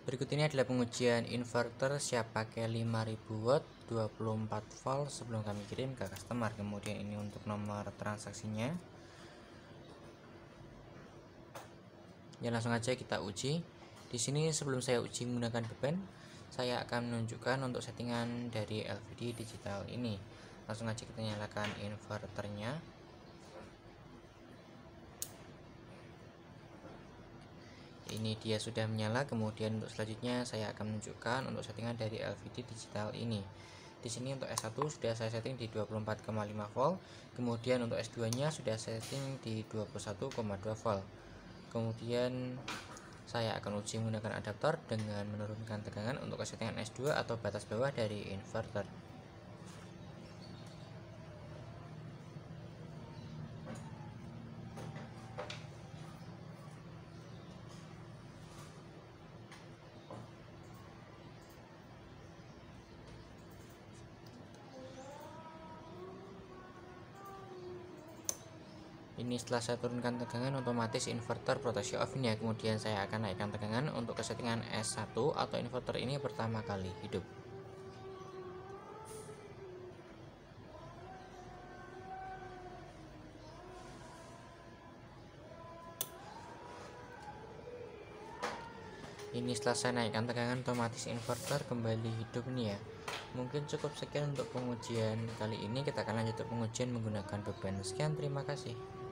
Berikut ini adalah pengujian inverter siap pakai 5000 watt 24 volt sebelum kami kirim ke customer. Kemudian ini untuk nomor transaksinya. Ya, langsung aja kita uji. Di sini sebelum saya uji menggunakan beban, saya akan menunjukkan untuk settingan dari LVD digital ini. Langsung aja kita nyalakan inverternya. Ini dia sudah menyala. Kemudian untuk selanjutnya saya akan menunjukkan untuk settingan dari LVD digital ini. Di sini untuk S1 sudah saya setting di 24,5 volt. Kemudian untuk S2-nya sudah setting di 21,2 volt. Kemudian saya akan uji menggunakan adaptor dengan menurunkan tegangan untuk settingan S2 atau batas bawah dari inverter. Ini setelah saya turunkan tegangan, otomatis inverter proteksi off ini ya. Kemudian saya akan naikkan tegangan untuk kesettingan S1 atau inverter ini pertama kali hidup. Ini setelah saya naikkan tegangan, otomatis inverter kembali hidup nih ya. Mungkin cukup sekian untuk pengujian kali ini. Kita akan lanjut ke pengujian menggunakan beban. Sekian, terima kasih.